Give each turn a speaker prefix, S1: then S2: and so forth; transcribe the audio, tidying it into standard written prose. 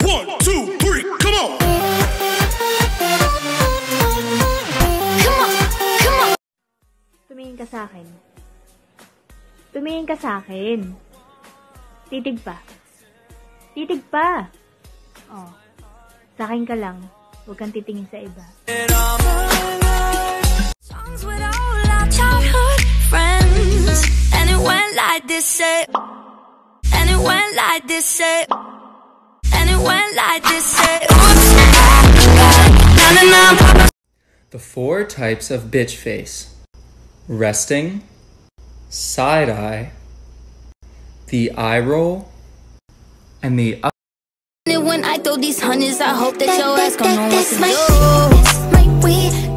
S1: 1, 2, 3, come on!
S2: Tumingin ka sa akin. Tumingin ka sa akin. Titig pa. Titig pa. Oh. Sa akin ka lang. Huwag kang titingin sa iba.
S3: Songs with all our childhood friends. And it went like this, and it went like this, and it went like this,
S4: The 4 types of bitch face: resting, side eye, the eye roll, and the up.
S3: when I throw these hundreds, I hope that your ass gon' know what to do.